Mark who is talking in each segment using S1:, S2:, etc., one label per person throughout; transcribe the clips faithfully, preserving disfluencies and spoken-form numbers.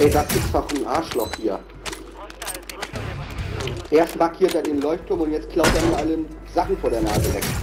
S1: Ey, das ist doch ein Arschloch hier. Erst markiert er den Leuchtturm und jetzt klaut er mir alle Sachen vor der Nase weg.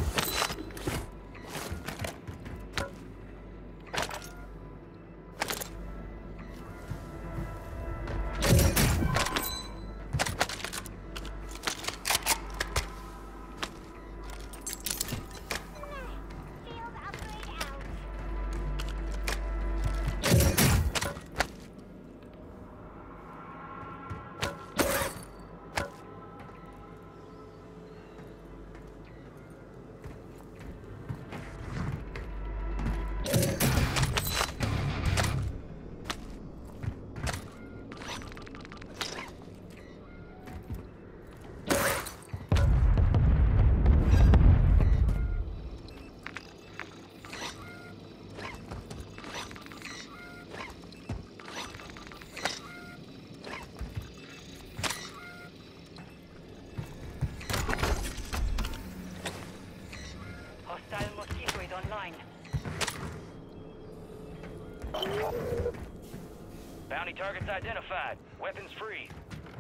S2: Bounty targets identified. Weapons free.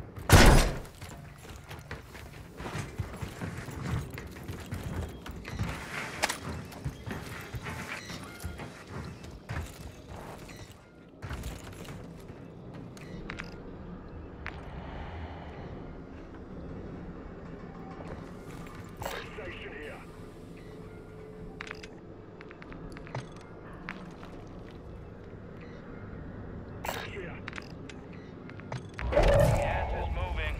S3: Station here.
S2: Gas is moving.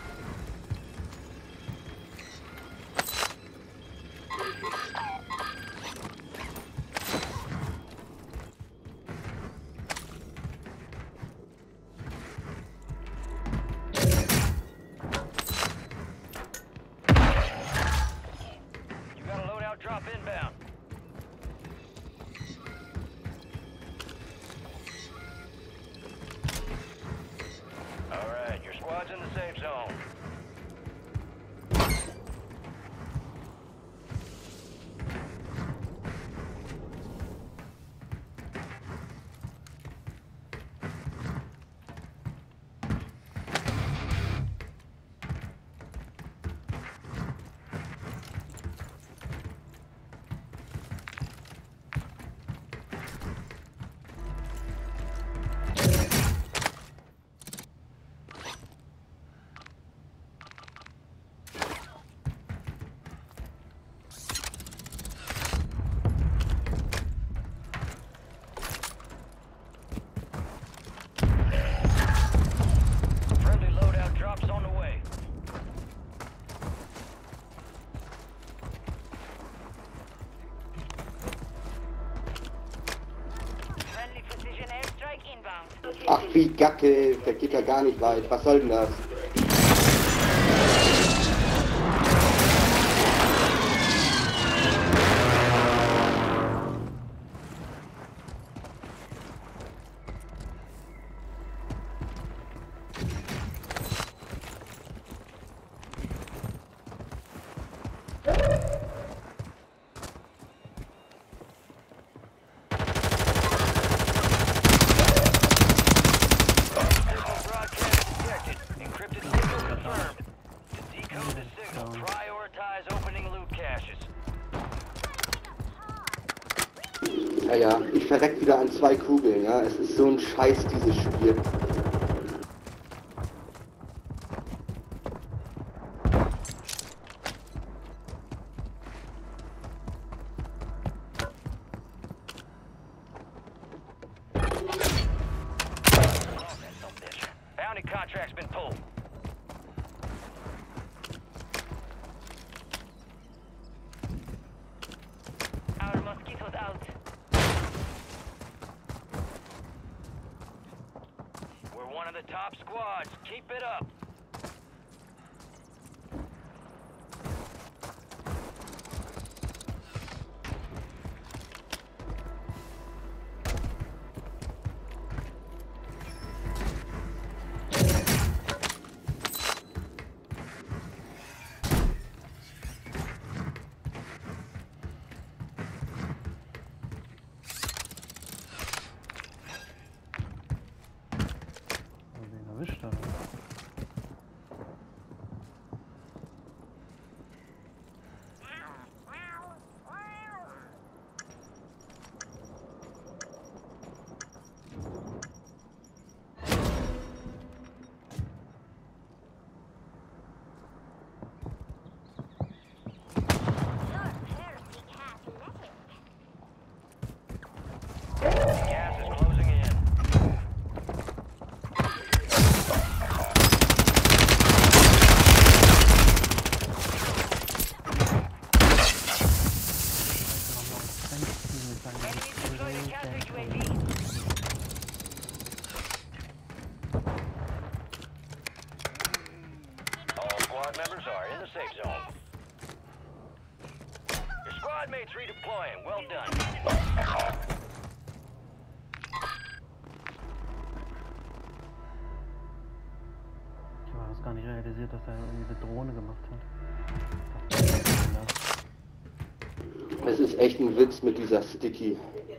S2: You got a loadout drop inbound. Alright, your squad's in the safe zone. Friendly loadout drops on the way.
S4: Friendly precision airstrike inbound.
S1: Ach wie Gacke, der geht ja gar nicht weit. Was soll denn das?
S2: Broadcast detected. Encrypted signal confirmed. To decode the signal, prioritize opening loot caches.
S1: Ja, ja, ich verreck wieder an zwei Kugeln, ja. Es ist so ein Scheiß, dieses Spiel.
S2: Bounty contract's been pulled.
S4: Our mosquitoes out.
S2: We're one of the top squads. Keep it up. squad mates redeploying. Well done.
S3: Ich habe das gar nicht realisiert, dass er irgendwie eine Drohne gemacht hat.
S1: Es ist echt ein Witz mit dieser Sticky.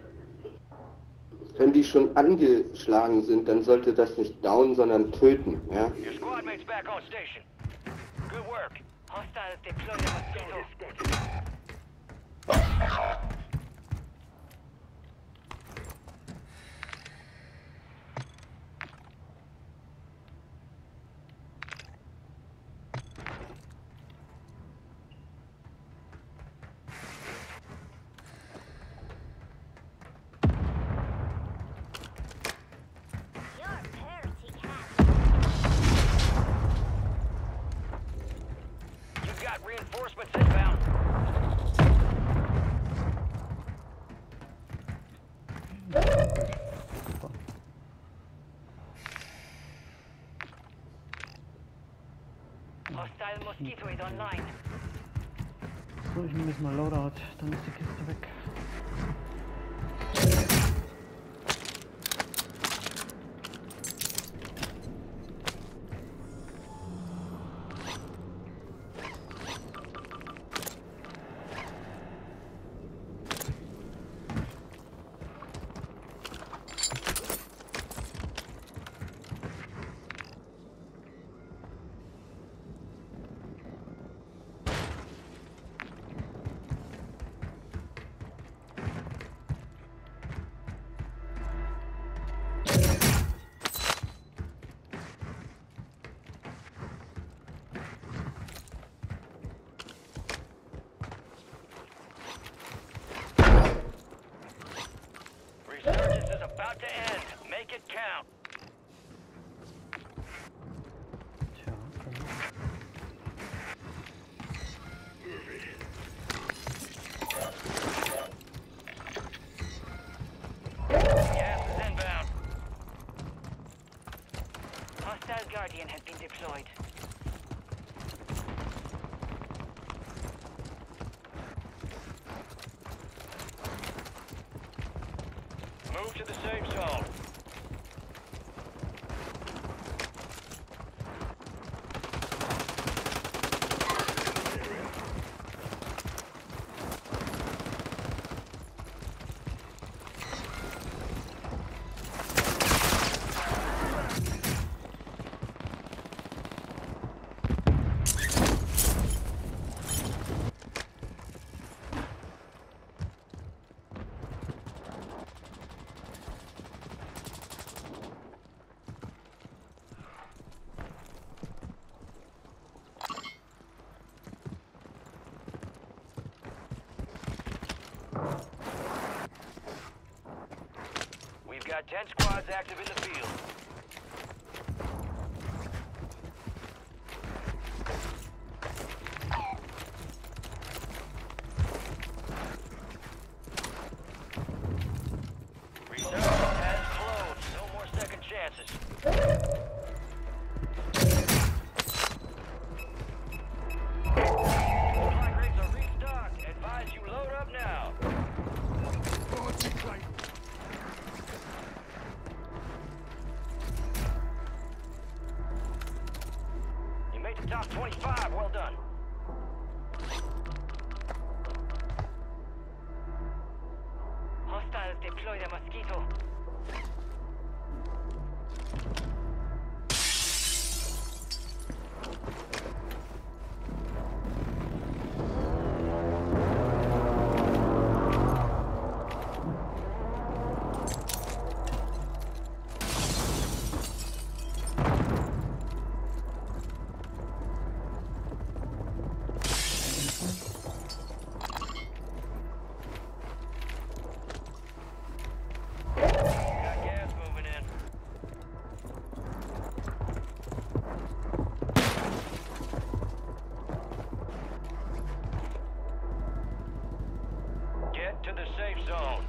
S1: Wenn die schon angeschlagen sind, dann sollte das nicht down, sondern töten, ja?
S2: Your squad mates back on station. Good work.
S4: Hostiles deploy the mosquito.
S2: You've got reinforcements inbound.
S4: Hostile mosquito is online.
S3: So, ich nehme jetzt mal Loadout, dann ist die Kiste weg.
S2: Resurgence is about to end. Make it count.
S3: Tja, okay.
S2: Gas is inbound.
S4: Hostile Guardian has been deployed.
S2: Move to the safe zone. We've got ten squads active in the field. Resurgence has closed. No more second chances. Supply crates are restocked. Advise you load up now. You made the top twenty-five. Well done.
S4: Hostiles deploy the mosquito.
S2: Got gas moving in. Get to the safe zone.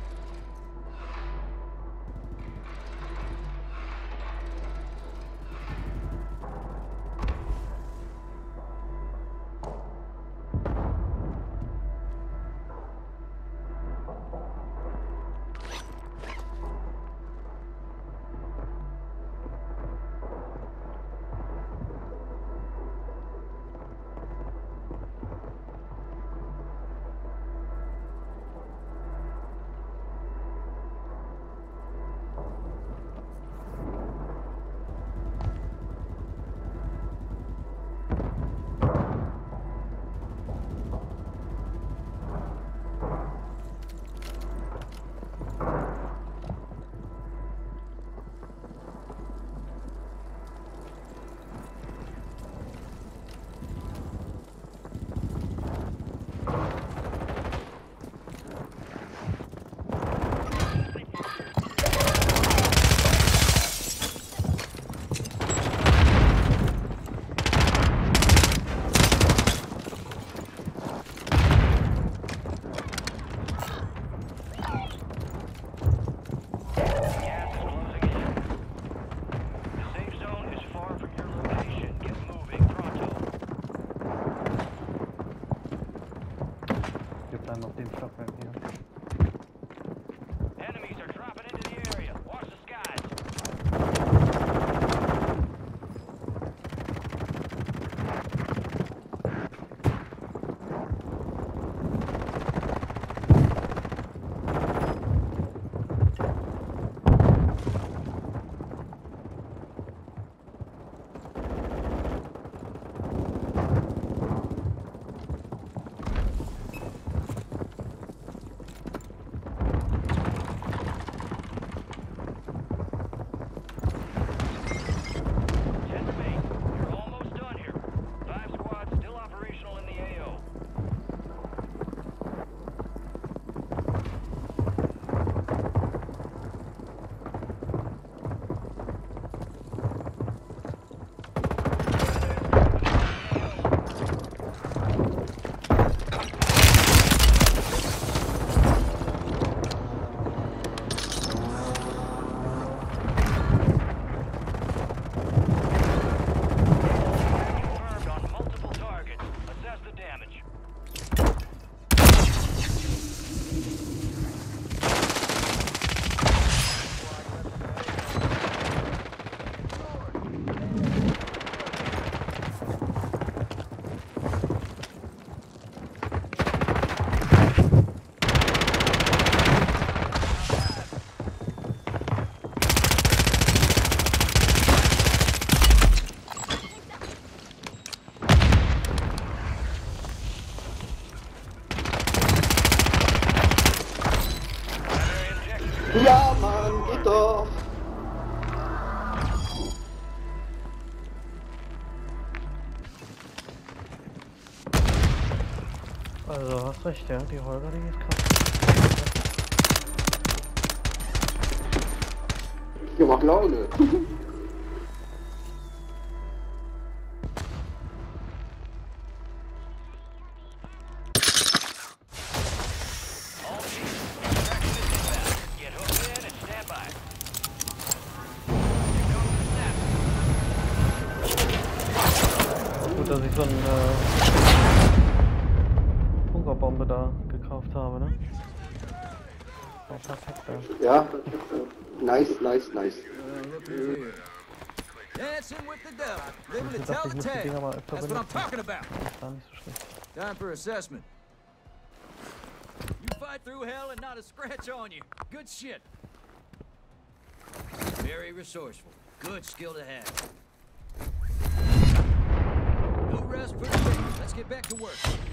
S3: dann auf dem Stockwerk hier.
S2: Enemies are dropping into the area. Watch the skies. ten remain. You're almost done here. Five squads still operational in the A O. Confirmed on multiple targets. Assess the damage.
S1: Ja, Mann, geht doch.
S3: Also hast recht, ja, die Holger, die geht krass.
S1: Ja, macht Laune.
S2: All teams, extraction is inbound. Get hooked in and stand by. Here comes the snap.
S3: Gut, dass ich so eine äh, Bunkerbombe da gekauft habe, ne? War perfekt, ja.
S1: Ja, nice, nice, nice.
S5: Dancing with the devil, living
S3: Ich
S5: to tell
S3: dachte, ich
S5: the
S3: muss die
S5: tale.
S3: Dinger mal öfter
S5: That's what I'm
S3: benutzen.
S5: talking about.
S3: Das war nicht so schlecht.
S5: Time for assessment. You fight through hell and not a scratch on you. Good shit. Very resourceful. Good skill to have. No rest for the day. Let's get back to work.